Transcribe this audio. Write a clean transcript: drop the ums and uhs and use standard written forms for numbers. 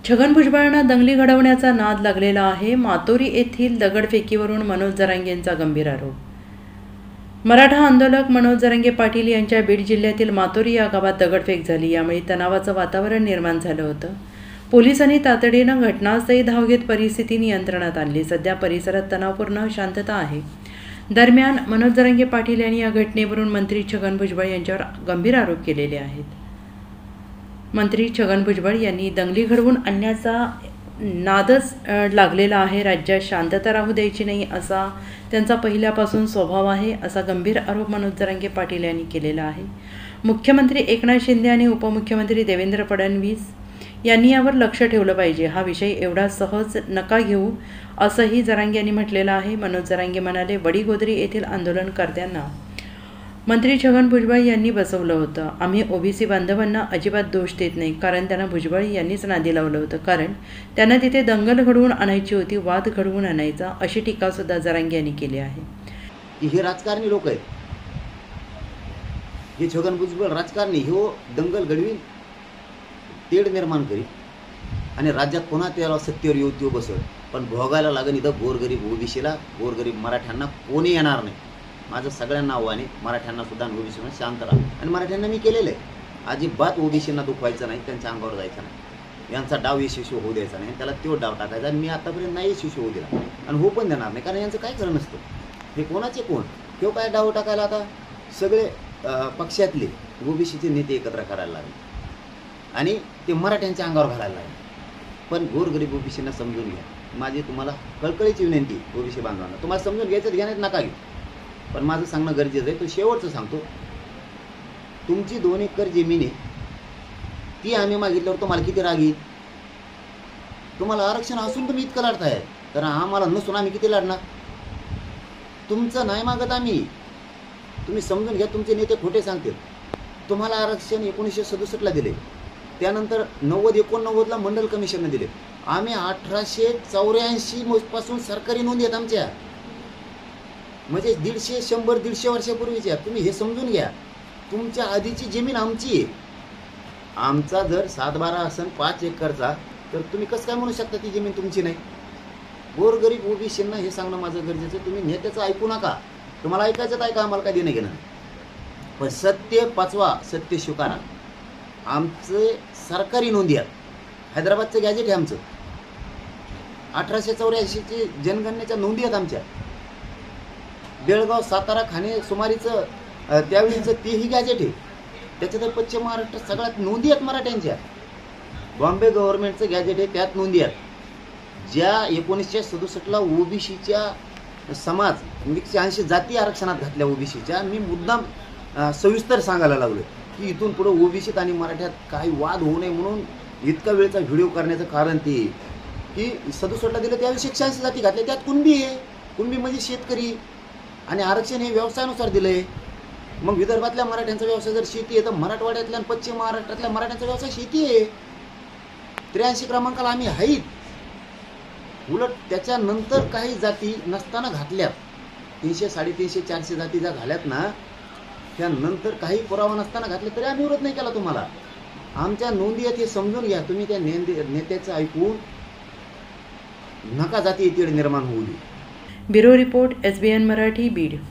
छगन भुजबळांना दंगली घडवण्याचा नाद लागलेला आहे. मातोरी येथील दगडफेकीवरून मनोज जरांगेंचा गंभीर आरोप. मराठा आंदोलक मनोज जरांगे पाटील यांच्या बीड जिल्ह्यातील मातोरी या गावात दगडफेक झाली. यामुळे तणावाचं वातावरण निर्माण झालं होतं. पोलिसांनी तातडीनं घटनास्थळी धाव घेत परिस्थिती नियंत्रणात आणली. सध्या परिसरात तणावपूर्ण शांतता आहे. दरम्यान मनोज जरांगे पाटील यांनी या घटनेवरून मंत्री छगन भुजबळ यांच्यावर गंभीर आरोप केलेले आहेत. मंत्री छगन भुजबळ यांनी दंगली घडवून आणण्याचा नादच लागलेला आहे. राज्यात शांतता राहू द्यायची नाही असा त्यांचा पहिल्यापासून स्वभाव आहे, असा गंभीर आरोप मनोज जरांगे पाटील यांनी केलेला आहे. मुख्यमंत्री एकनाथ शिंदे आणि उपमुख्यमंत्री देवेंद्र फडणवीस यांनी यावर लक्ष ठेवलं पाहिजे. हा विषय एवढा सहज नका घेऊ असंही जरांगे यांनी म्हटलेलं आहे. मनोज जरांगे म्हणाले, वडीगोद्री येथील आंदोलनकर्त्यांना मंत्री छगन भुजबळ यांनी बसवलं होतं. आम्ही ओबीसी बांधवांना अजिबात दोष देत नाही, कारण त्यांना भुजबळ यांनीच नादी लावलं होतं. कारण त्यांना तिथे दंगल घडवून आणायची होती, वाद घडवून आणायचा, अशी टीकासुद्धा जरांगे यांनी केली आहे. हे राजकारणी लोक आहेत. हे छगन भुजबळ राजकारणी हे दंगल घडवीन, तेढ निर्माण करीत आणि राज्यात पुन्हा त्याला सत्तेवर येऊ तो बसवत. पण भोगायला लागेल इथं गोरगरीब ओबीसीला, गोरगरीब मराठ्यांना कोणी येणार नाही. माझं सगळ्यांना आव्हान आहे, मराठ्यांना सुद्धा ओबीसीला शांत राहा. आणि मराठ्यांना मी केलेलं आहे, अजिबात ओबीसींना दुखवायचं नाही, त्यांच्या अंगावर जायचं नाही, यांचा डाव यशस्वी होऊ द्यायचा नाही, त्याला तो डाव टाकायचा. आणि मी आतापर्यंत नाही यशस्वी होऊ दिला आणि हो पण देणार नाही, कारण यांचं काय खरं नसतं. हे कोणाचे कोण किंवा काय डाव टाकायला आता सगळे पक्षातले ओबीसीचे नेते एकत्र करायला लागले आणि ते मराठ्यांच्या अंगावर घालायला लागले. पण गोरगरीब ओबीसींना समजून घ्या. माझी तुम्हाला कळकळीची विनंती, ओबीसी बांधवांना, तुम्हाला समजून घ्यायचं, घेण्यात नका घेऊ. पण माझं सांगणं गरजेचं आहे. तो शेवटचं सांगतो, तुमची 2 एकर जमीन आहे, ती आम्ही मागितल्यावर तुम्हाला किती राग येईल? तुम्हाला आरक्षण असून तुम्ही इतकं लढताय, तर आम्हाला नसून आम्ही किती लढणार? तुमचं नाही मागत आम्ही. तुम्ही समजून घ्या, तुमचे नेते खोटे सांगतील. तुम्हाला आरक्षण 1967ला दिले, त्यानंतर 90-89ला मंडल कमिशनने दिले. आम्ही 1884 पासून सरकारी नोंदी आहेत आमच्या, म्हणजे 150-100-150 वर्षापूर्वीच्या. तुम्ही हे समजून घ्या, तुमच्या आधीची जमीन आमची आहे. आमचा जर 7-12 असेल 5 एकरचा, तर तुम्ही कसं काय म्हणू शकता ती जमीन तुमची नाही? गोरगरीब ओबीसींना हे सांगणं माझं गरजेचं आहे. तुम्ही नेत्याचं ऐकू नका, तुम्हाला ऐकायचं ऐका, आम्हाला काय देणं घेणं. पण सत्य पचवा, सत्य स्वीकारा. आमचे सरकारी नोंदी आहेत, हैदराबादचं गॅजेट आहे आमचं, 1884ची जनगणनेच्या नोंदी आहेत आमच्या. बेळगाव, सातारा, खाणे सुमारीचं त्यावेळीचं तेही गॅजेट आहे. त्याच्यात पश्चिम महाराष्ट्रात सगळ्यात नोंदी आहेत मराठ्यांच्या. बॉम्बे गव्हर्नमेंटचं गॅजेट आहे, त्यात नोंदी आहेत. ज्या 1967ला ओबीसीच्या समाज 180 जाती आरक्षणात घातल्या ओबीसीच्या, मी मुद्दाम सविस्तर सांगायला लागलो की इथून पुढे ओबीसीत आणि मराठ्यात काही वाद होऊ नये म्हणून इतका वेळचा व्हिडिओ करण्याचं कारण ते की 67ला दिलं त्यावेळी 180 जाती घातल्या, त्यात कुणबी आहे. कुणबी म्हणजे शेतकरी, आणि आरक्षण हे व्यवसायानुसार दिलंय. मग विदर्भातल्या मराठ्यांचा व्यवसाय जर शेती आहे, तर मराठवाड्यातल्या आणि पश्चिम महाराष्ट्रातल्या मराठ्यांचा व्यवसाय शेती आहे. 83 क्रमांकाला आम्ही आहेत. उलट त्याच्यानंतर काही जाती नसताना घातल्यात, 300, 350, 400 जाती ज्या घाल्यात ना, त्यानंतर काही पुरावा नसताना घातले तरी आम्ही विरोध नाही केला. तुम्हाला आमच्या नोंदी आहेत हे समजून घ्या. तुम्ही त्या नेत्याचं ऐकून नका जाती येथे निर्माण होऊ दे. Bureau report, SBN Marathi, Beed.